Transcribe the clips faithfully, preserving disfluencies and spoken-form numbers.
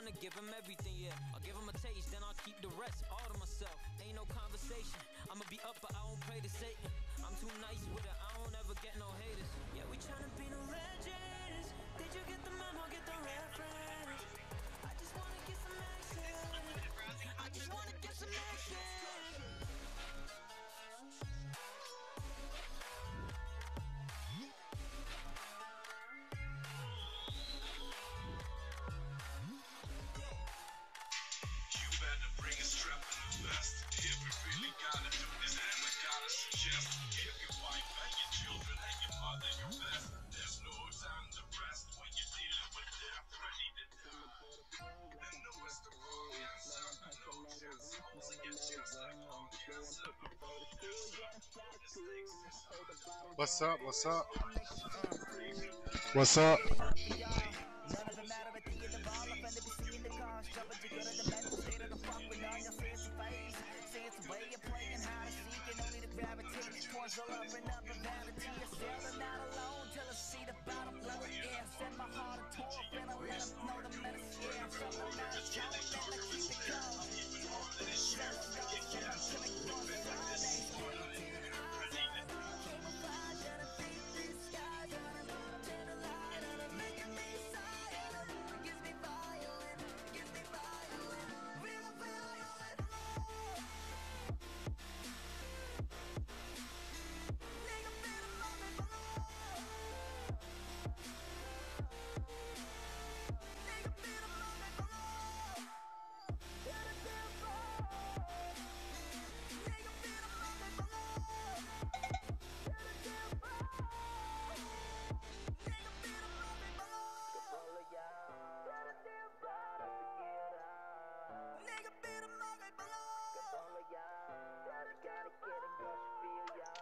wanna give him everything, yeah. I'll give him a taste, then I'll keep the rest all to myself. Ain't no conversation. I'ma be up, but I won't pray to Satan. I'm too nice with it, I don't ever get no haters. Yeah, we tryna be no legends. Did you get the memo, get the reference? I just wanna get some action. I just wanna get some action. Bring a strap in the vest. If we really gotta do this, then I gotta suggest. If your wife and your children and your mother, your best. There's no time to rest when you're dealing with death, ready to die. And no, it's the wrong answer. No chance, only a chance like wrong answer. The wrong answer. What's up? What's up? What's up? None of the matter, I think in the ball, I'm finna be seeing the cars. Jumping together, the mental state of the fuck with none. Y'all say it's a phase, say it's a way of playing, how to seek, and only the gravity. Points all up and up and vanity. I sail, I'm not alone till I see the bottom blow it air. Set my heart a tour, and I let them know the medicine. Yeah, something not a show, then I keep it going. Let's go, till I cross the line. Camouflage, and I think this sky's gonna turn the light on and making me silent. Gives me violent, gives me violent. Real violent. Nigga, feel the moment below. Nigga, feel the moment below. Gotta feel far. Nigga, feel the moment below. Gotta feel far. Nigga, feel the moment below. Gotta feel far. Nigga, feel the moment below. Gotta, gotta get it, cause you feel ya.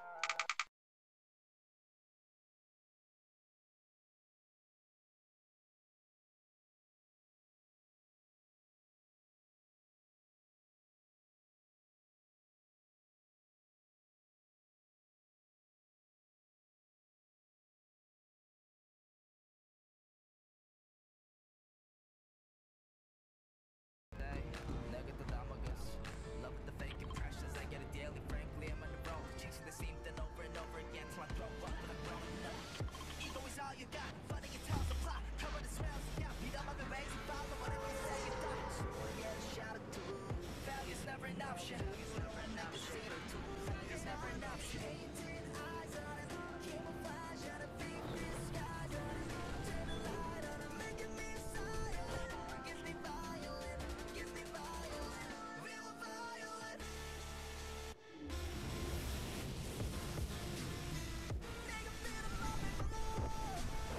Negative damages. Love with the fake impressions. I get it daily, frankly. I'm on the road, chasing the same thing over and over again till I throw up and I'm growing up. Ego is all you got. Funny it tells the plot. Cover the smells. Yeah, beat up on the race and follow whatever you say you thought. So I get a shot or two. Failure's never an option. Failure's never an option. Failure's never an option. Painted eyes on it. Camouflage on a big disguise on it. Turn the light on it, making me silent. Gives me violent. Gives me violent. Real violent. Nigga, feel the moment below.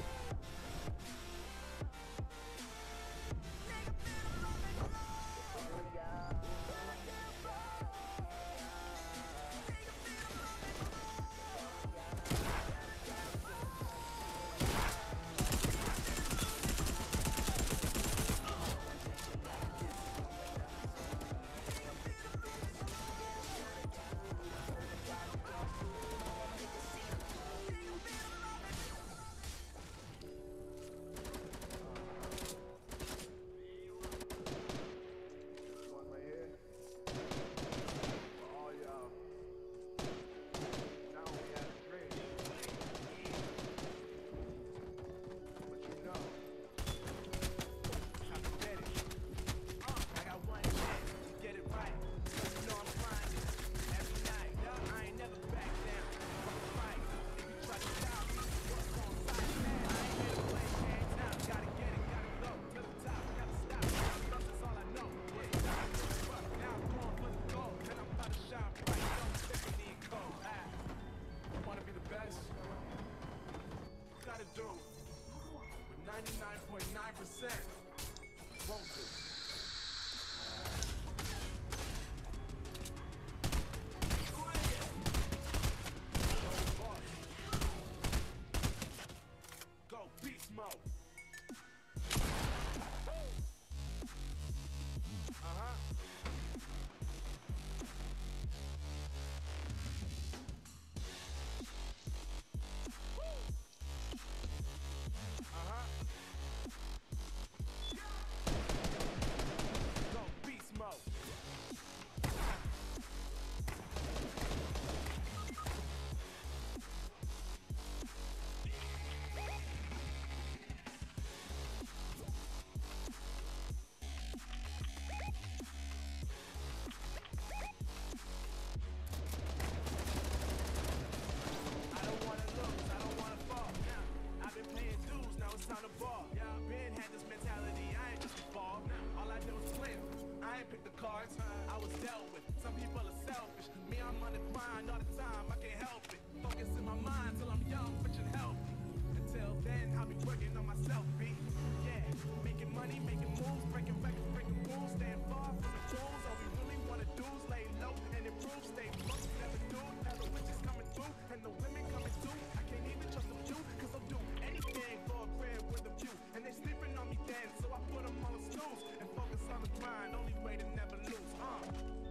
Nigga, feel the moment below. Gotta feel far. Nigga, feel the moment below. One right here. For all y'all. Not only had a dream, but you know, I can get it. Uh, I got one chance to get it right. Cause you know I'm grinding every night. I ain't never back down. Fuck the fight. If you try to stop me, what's on sight, man? I ain't here to play games now. Gotta get it, gotta go to the top, never stop. That's all I know. Yeah, now I'm going for the gold, and I'm about to shine bright. Don't stick me in cold. Ah, wanna be the best? You gotta do with ninety-nine point nine percent. Won't do. Go beast mode. Uh-huh. Uh-huh. ain't pick the cards I was dealt with. Some people are selfish. Me, I'm on the grind all the time. I can't help it. Focus in my mind till I'm young, rich and healthy. Until then, I'll be working on myself, B. Yeah, making money, making moves, breaking records, breaking rules, staying far from the fools. All we really wanna do is lay low and improve, stay broke, never do, never riches coming through, and the women coming through. I can't even trust them too, cause I'll do anything for a crib with a view. And they sleeping on me then, so I put them on a snooze and focus on the grind, only way to never lose, uh.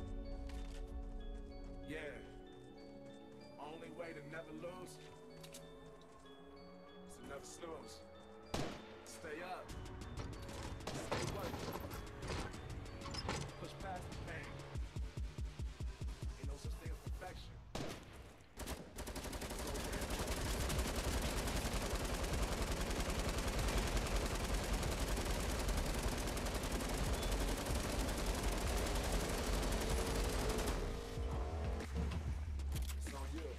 Yeah, only way to never lose is to never snooze. Stay up, stay working, push past the pain. Ain't no such thing as perfection. It's on you.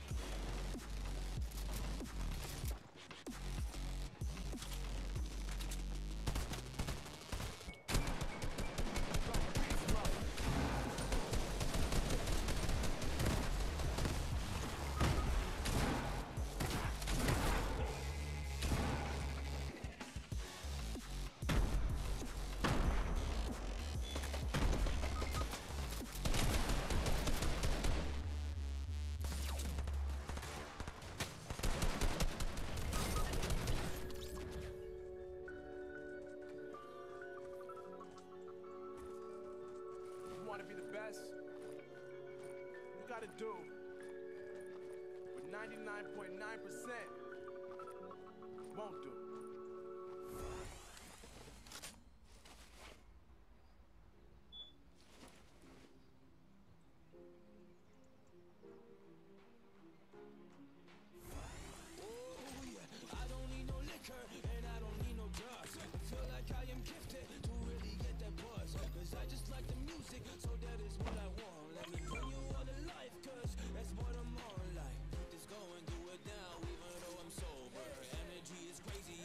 You want to be the best? You gotta do what ninety-nine point nine percent won't do. I don't need no liquor and I don't need no drugs. I feel like I am gifted to really get that buzz. Cause I just like the music, so that is what I want. Let me bring you all to life, cause that's what I'm on like. Just go and do it now, even though I'm sober. Energy is crazy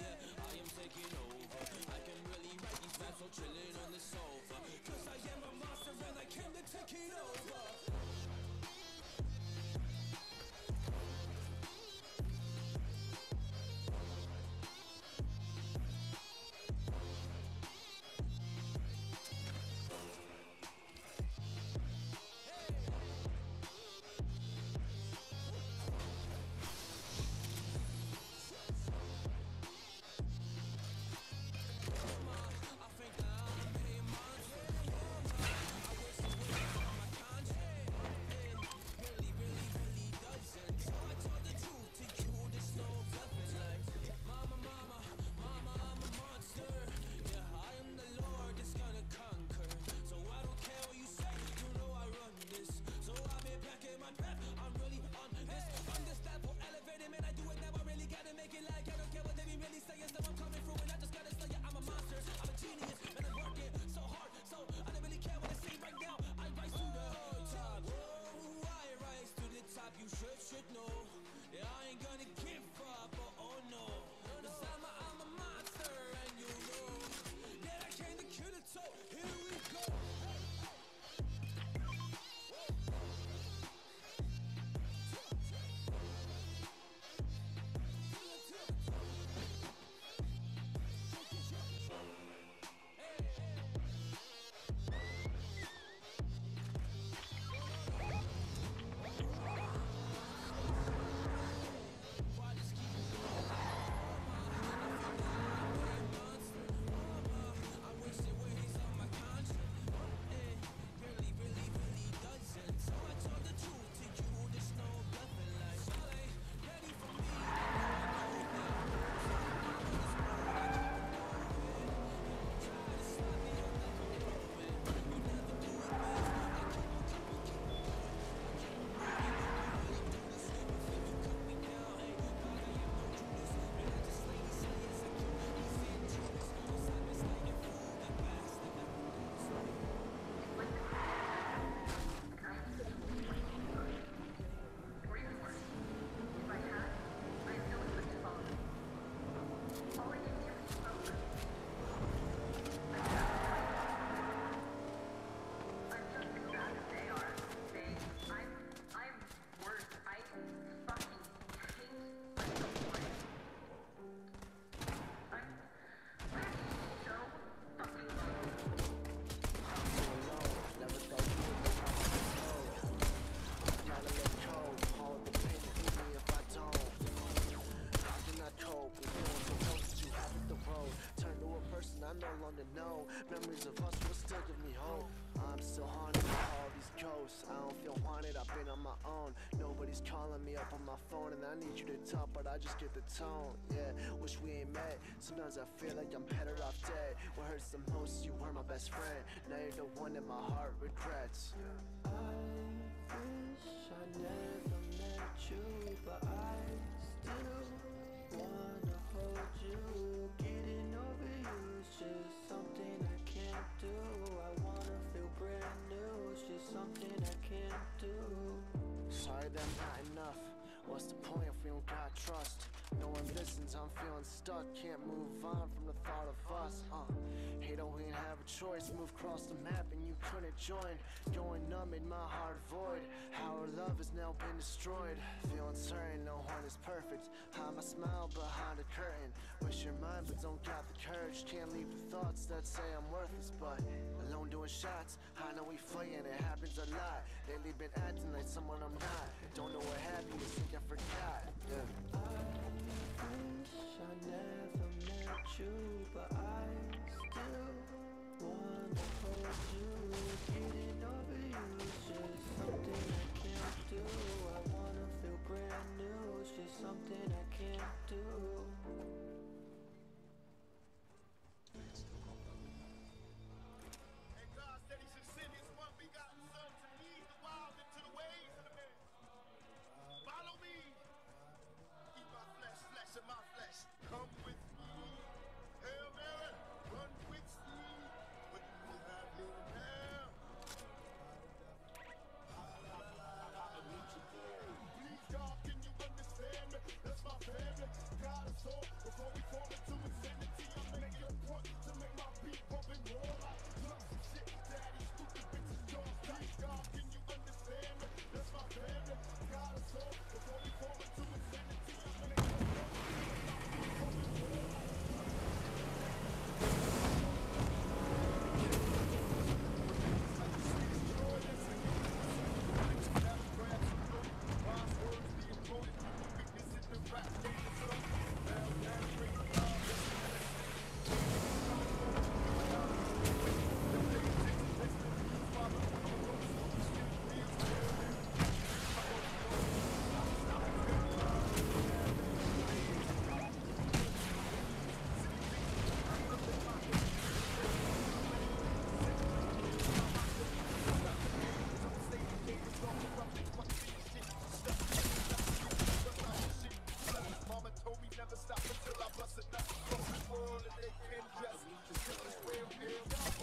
Memories of us will still give me hope. I'm still haunted by all these ghosts. I don't feel wanted, I've been on my own. Nobody's calling me up on my phone, and I need you to talk, but I just get the tone. Yeah, wish we ain't met. Sometimes I feel like I'm better off dead. What hurts the most, you were my best friend. Now you're the one that my heart regrets. I wish I never met you, but I still wanna hold you. Getting over you is just something I can't do. I wanna feel brand new, it's just something I can't do. Sorry that I'm not enough. What's the point if we don't got trust? No one listens, I'm feeling stuck. Can't move on from the thought of us. Uh, hey, don't we have a choice? Move across the map and you couldn't join. Going numb made my heart void. Our love has now been destroyed. Feeling certain no one is perfect. Hide my smile behind a curtain. Wish you're mine but don't got the courage. Can't leave the thoughts that say I'm worthless, but alone doing shots. I know we fighting, it happens a lot. Lately been acting like someone I'm not. Don't know what happened, you think I forgot. Yeah. I wish I never met you, but I still wanna hold you. Getting over you is just something I can't do. I wanna feel brand new, it's just something I can't do. And God said he should send his one begotten son to lead the wild into the ways of the man. Follow me. Eat my flesh, flesh of my flesh. Come with me. Hail Mary, run with me. What do you have little now? Please, God, can you understand me? That's my family. God is all before we fall into insanity. I'm making a point to make my beat pump and roll like drugs and shit. Daddy, stupid bitches, don't tight. God, can you understand me? That's my family. God is all before we fall into insanity. I'm making a point to make my beat pump and roll like Mama told me never stop until I bust a nut. Cross the world and they can dress. The shit is real, real.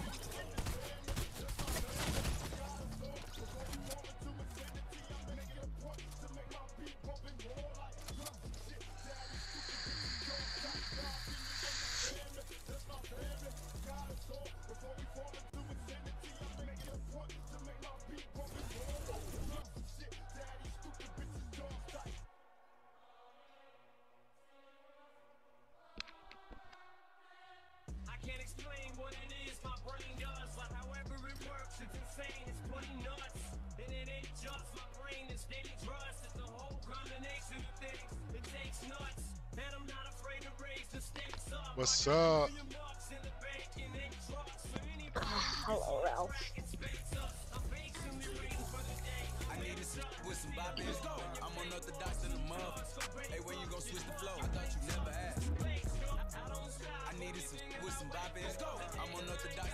I can't explain what it is my brain does, like however it works, it's insane, it's pretty nuts. And it ain't just my brain, it's dangerous, it's a whole combination of things, it takes nuts. And I'm not afraid to raise the stakes up. What's up? Hello, Ralph. I need to sit with some bop in. I'm unorthodox in the mud. Hey, when you gon' switch the flow? I thought you never asked. I needed some with some bop in. I'm unorthodox.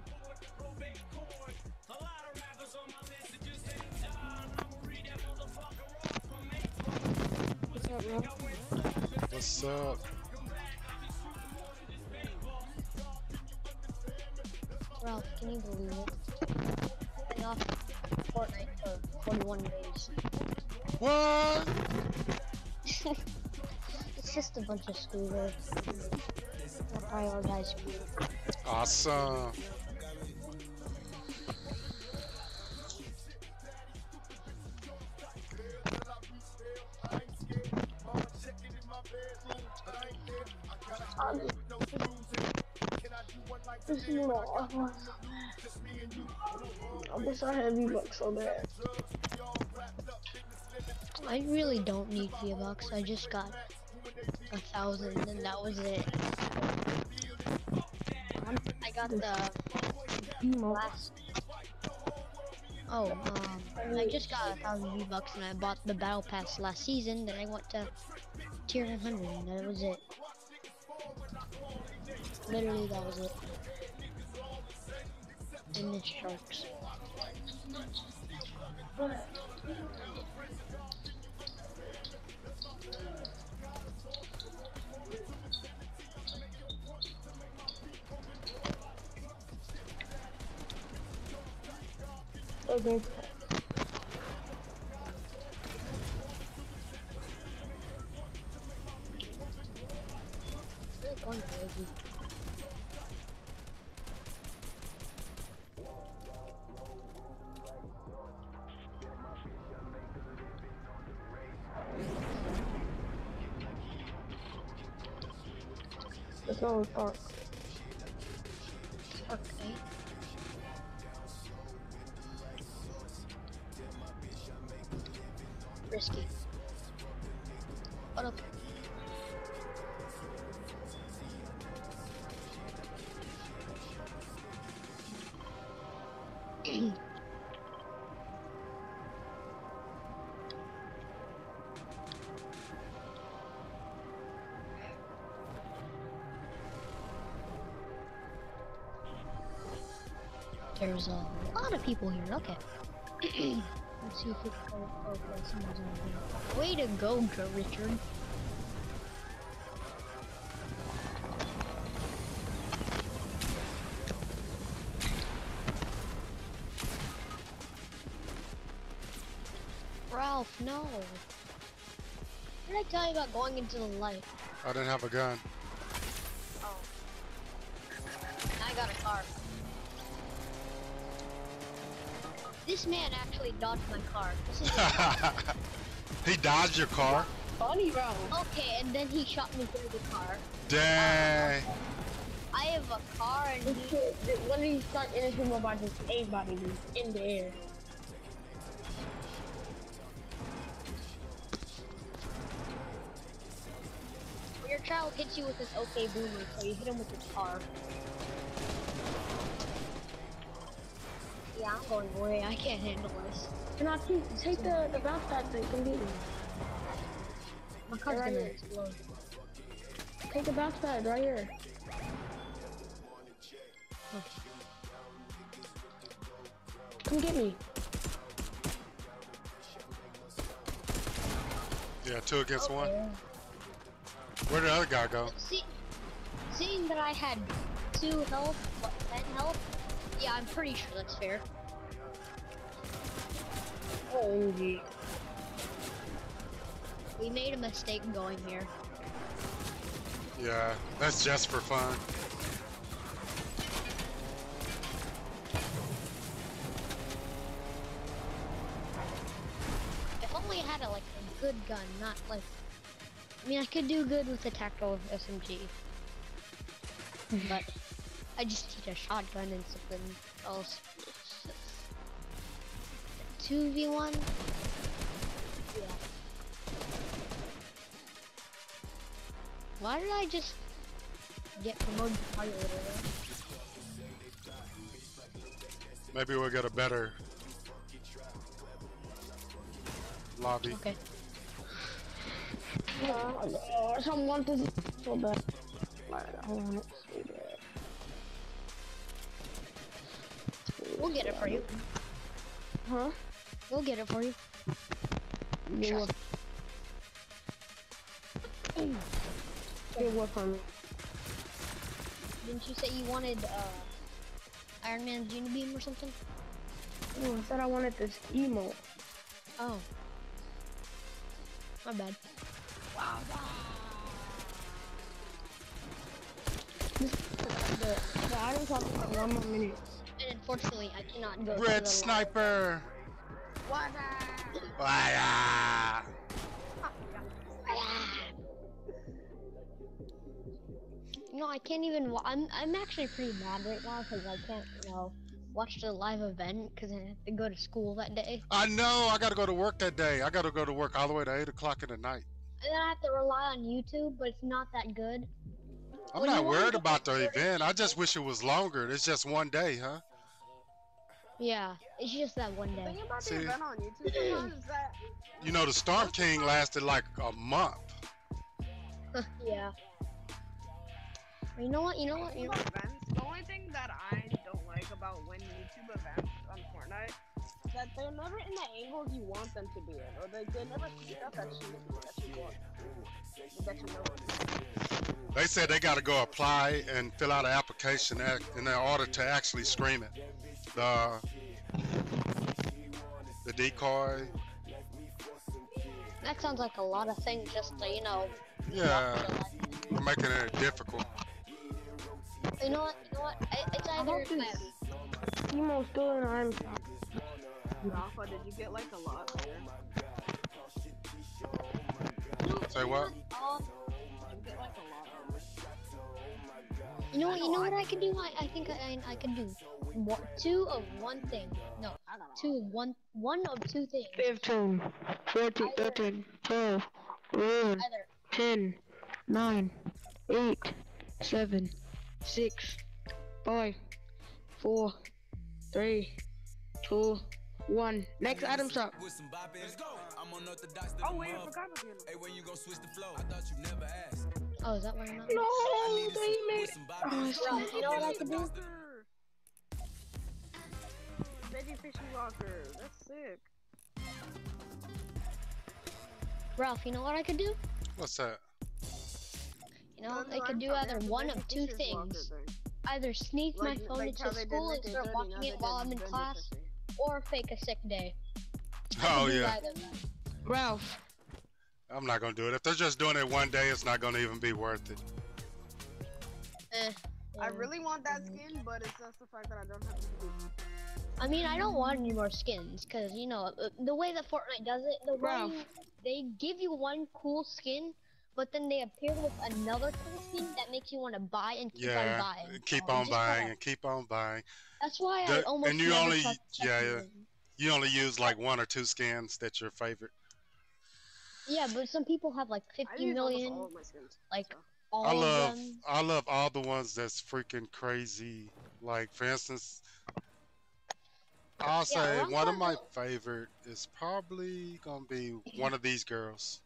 A lot of rappers on my list that just ain't done. I'ma read that motherfucker off from April. What's up, Ralph? What's up? Ralph, can you believe it? I've been off Fortnite for forty-one days. What? It's just a bunch of schoolwork. I prioritize school. Awesome. Um, this is more. I wish I had V-Bucks so bad. I really don't need V-Bucks. I just got a thousand and that was it. I got the last. Oh, um, I just got a thousand V bucks and I bought the battle pass last season. Then I went to tier one hundred and that was it. Literally, that was it. And the sharks. Okay. Going crazy. Let's go with Park. Okay. Risky. What up? There's a lot of people here. Okay. Let's see if we can go. Okay, someone's over here. Way to go, Joe Richard. Ralph, no. What did I tell you about going into the light? I didn't have a gun. Oh. I got a car. This man actually dodged my car. This is He dodged your car? Funny, bro. okay, and then he shot me through the car. Dang. I have a car and This he... kid, th- what did he start anything about this A body dude in the air? When your child hits you with this okay boomer, so you hit him with your car. Yeah, I'm going away. I can't handle this. Can I take, take the, the bounce pad so you can beat me? My car's Right gonna here. explode. Take the bounce pad right here. Come get me. Yeah, two against one. Okay. Where'd the other guy go? See, seeing that I had two health, what, ten health? Yeah, I'm pretty sure that's fair. O M G. We made a mistake going here. Yeah, that's just for fun. If only I had a, like a good gun, not like. I mean, I could do good with a tactical S M G, but I just need a shotgun and something else. Two v one. Yeah. Why did I just get promoted to pilot? Maybe we'll get a better lobby. Okay. Oh, no, someone want this so bad. I want it so bad. We'll get it for you. Huh? We'll get it for you. You what? You what from me? Didn't you say you wanted uh, Iron Man's Unibeam or something? No, I said I wanted this emo. Oh. My bad. Wow. This, the, the items have like one more minute. And unfortunately, I cannot go to Red the sniper! What? Fire! You know, I can't even. Wa I'm I'm actually pretty mad right now because I can't, you know, watch the live event because I have to go to school that day, I know, I gotta go to work that day. I gotta go to work all the way to eight o'clock in the night. and then I have to rely on YouTube, but it's not that good. I'm Well, you not wanna worried go about the thirty event. I just wish it was longer. It's just one day, huh? Yeah, it's just that one The day. thing about See? the event on YouTube sometimes is that You know, the Storm King lasted like a month. Yeah. You know what? You know what? You know about what? events, the only thing that I don't like about when YouTube events on Fortnite is that they're never in the angles you want them to be in, or they, they never see stuff that you, that you want. That you know. They said they got to go apply and fill out an application act- in order to actually stream it. The the decoy. That sounds like a lot of things just to, you know. Yeah, we're making it difficult. You know what? You know what? I, it's How either about this? Emo's still in I'm Alpha, did you get like a lot there? Say what? Um, Did you get like a lot of you know what? You know what I can do? I, I think I, I can do one, two of one thing. No, I don't know. two of one, one of two things. fifteen, fourteen, thirteen, twelve, eleven, Either ten, nine, eight, seven, six, five, four, three, two, one. Next item shop. With some bop in. Let's go. I'm unorthodox than Oh a wait, I mother. forgot about you. Hey, when you gon' switch the flow? I thought you never asked. oh, is that what I'm not? No, I needed they some, made with some bop in. Oh, Let's go. Bro, you know what I can do? Veggie Fishy Walker, that's sick. Ralph, you know what I could do? What's that? You know, I could do either one of two things. Either sneak my Like- phone like how into they did school and Nick start and watching Dirty, it now while they I'm in did class, Veggie Fishy. or fake a sick day. I Oh can do yeah. either of them. Ralph, I'm not gonna do it. If they're just doing it one day, it's not gonna even be worth it. Eh, I yeah. really want that skin, but it's just the fact that I don't have to do it. I mean, I don't want any more skins, cause you know uh, the way that Fortnite does it. The way Ralph. they give you one cool skin, but then they appear with another cool skin that makes you want to buy and keep Yeah, on buying. keep You on just buying gotta- and keep on buying. That's why I The- almost and you never only- touch yeah, yeah. seconds. You only use like one or two skins that's your favorite. Yeah, but some people have like I fifty use almost million, all of my skins. like so. all I of love them. I love all the ones that's freaking crazy. Like for instance, I'll Yeah, say Ron one of my Carter- favorite is probably gonna be one of these girls.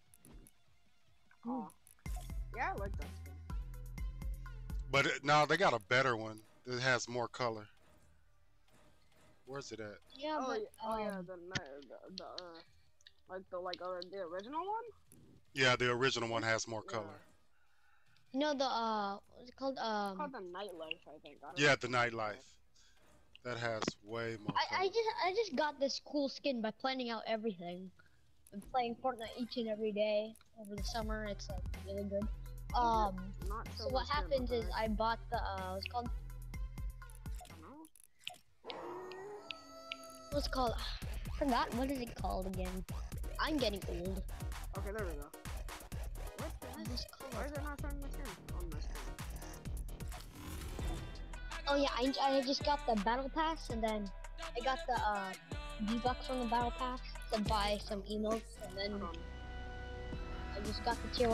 Oh. Yeah, I like that skin. But it, no, they got a better one that has more color. Where's it at? Yeah, Oh, but yeah, oh yeah, um, the the, the uh, like the like uh, the original one. Yeah, the original one has more Yeah. color. you know the uh, what's it called? It's Um, called the Nightlife, I think. I don't Yeah, know. the nightlife. That has way more I, I color. just I just got this cool skin by planning out everything. I'm playing Fortnite each and every day over the summer. It's like really good. Um, Not so so what much skin, happens but is alright. I bought the uh, what's it called? I don't know. What's it called? I forgot what is it called again? I'm getting old. Okay, there we go. What? What is it Why called? is it not showing my skin? On my screen. Oh yeah, I, I just got the battle pass and then I got the uh V-Bucks from the battle pass to buy some emotes and then Hold on. I just got the tier